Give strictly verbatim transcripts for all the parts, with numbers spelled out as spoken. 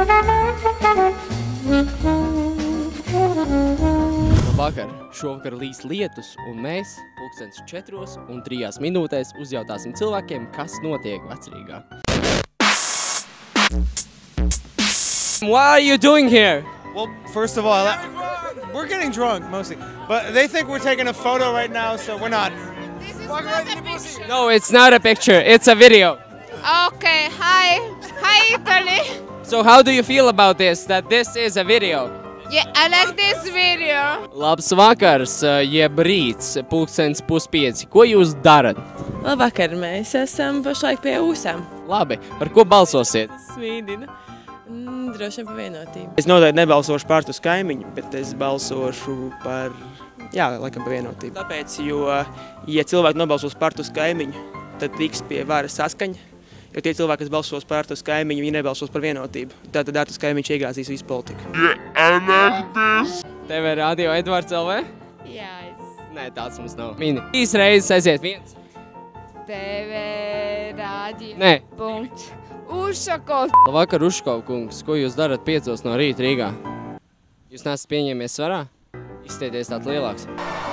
Labvakar! Šovakar līs lietus, un mēs pulkstens četros un trijās minūtēs uzjautāsim cilvēkiem, kas notiek Vecrīgā. What are you doing here? Well, first of all, we're getting drunk mostly, but they think we're taking a photo right now, so we're not. This is not a picture. No, it's not a picture, it's a video. Okay, hi. Hi, Italy. So how do you feel about this, that this is a video? Yeah, I like this video. Labs vakars, jeb rīts, pulkstens puspieci. Ko jūs darat? Labvakar, mēs esam pašlaik pie ūsām. Labi, par ko balsosiet? Svīdina. Mm, droši vien par vienotību. Es noteikti nebalsošu par uz kaimiņu, bet es balsošu par, jā, laikam par vienotību. Tāpēc, jo, ja cilvēki nobalsos par uz kaimiņu, tad tiks pie varas saskaņa. Jo tie cilvēki, kas balsos par uz kaimiņu, viņi nebalsos par vienotību. Tātad Artus kaimiņš iegāzīs visu politiku. Tev ir Radio Edvards L V? Jā, es. Nē, tāds mums nav. Mini. Trīs reizes aiziet viens. T V radio. Nē. Punkts. Ušakov. Labvakar, Uškov kungs. Ko jūs darat piecos no rīta Rīgā? Jūs neesat pieņēmies svarā? Izstieties tāds lielāks.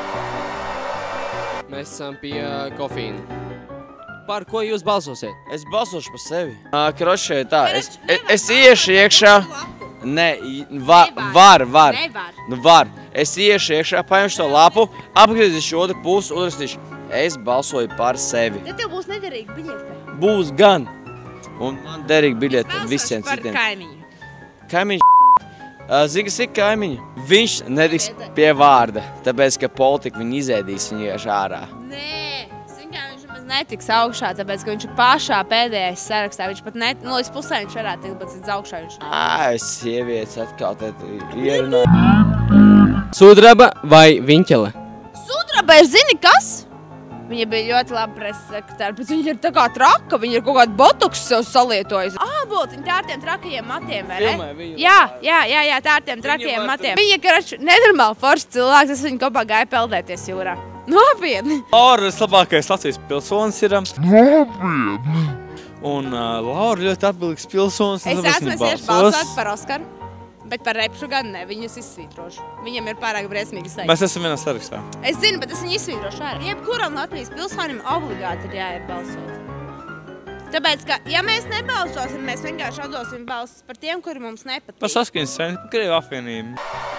Mēs esam pie kofīna. Par ko jūs balsosiet? Es balsošu par sevi. Krošē tā, es, es iešu iekšā. Nē, va, var, var. Nevar. Nu var. Es iešu iekšā, paņemšu to lapu, apgriezīšu otru pusi, uzrakstīšu. Es balsoju par sevi. Tad tev būs nederīga biļete. Būs gan. Un man derīga biļete visiem citiem. Es balsošu par kaimiņu. Kaimiņš. Zini, kas ir kaimiņu? Viņš netiks pie vārda, tāpēc, ka politika viņu izēdīs viņu ieši ārā. Nē. Netiks augšā, tāpēc, ka viņš ir pašā pēdējais sarakstā. Viņš pat net, nu, līdz pusē viņš varētu tikt, bet līdz augšā viņš. Ā, sievietes atkal te ierunā. Sudraba vai Viņķele? Sudraba ir, zini, kas? Viņa bija ļoti laba preses sekretāra, bet viņa ir tā kā traka, viņa ir kaut kādu botoks sev salietojusi. Ā, būt, viņa tā ar tiem trakajiem matiem, vai ne? Filmē viņu. Jā, jā, jā, jā, tā ar tiem trakajiem matiem. Viņa, karač, nenormāli foršs cilvēks, es viņu kopā gāju peldēties jūrā. Nopietni! Laura ir labākais Latvijas pilsonis ir. Nopietni! Un uh, Laura ļoti atbildīgs pilsonis. Es esmu iešu balsot par Oskaru, bet par Repšu gan ne, viņus izsvītrošu. Viņam ir pārāk briesmīgi sajūta. Mēs esam vienā sarakstā. Es zinu, bet es viņu izsvītrošu ārā. Jebkuram Latvijas pilsonim obligāti ir jāiet balsot. Tāpēc, ka, ja mēs nebalsosim, mēs vienkārši atdosim balsis par tiem, kuri mums nepatīk. Par saskaņas centru, par Krievu apvienību.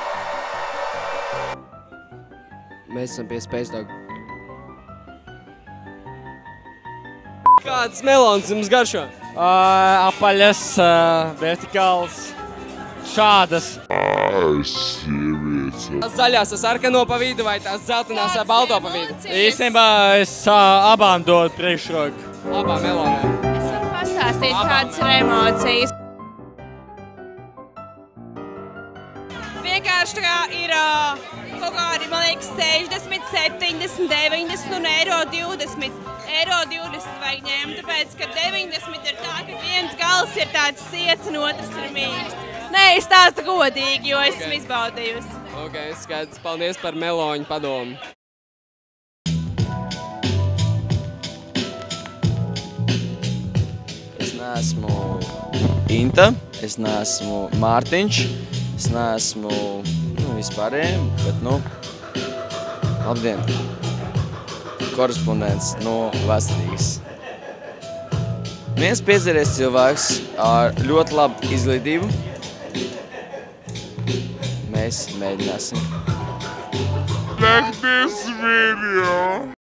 Mēs esam pie Space Dog. Kāds melons jums garšo? Uh, apaļas, uh, vertikāls, šādas. Zaļās ar sarkano pa vidu vai tās zeltainās ar balto pa vidu? Īstenībā es uh, abām dodu priekšroku. Abām melonēm. Es varu pastāstīt, kādas ir emocijas. Vienkārši tā kā ir uh, kaut kādi, man liekas, sešdesmit, septiņdesmit, deviņdesmit un eiro divdesmit. Eiro divdesmit vajag ņemt, tāpēc, ka deviņdesmit ir tā, ka viens gals ir tāds siets un otrs ir mīksts. Nē, es stāstu godīgi, jo es esmu izbaudījusi. Ok, skaidrs. Paldies par meloņu padomu. Es neesmu Inta, es neesmu Mārtiņš, es neesmu nu, vispārējiem, bet, nu, labdien, korespondents no Vecrīgas. Viens piedzeries cilvēks ar ļoti labu izglītību. Mēs mēģināsim. Like this video.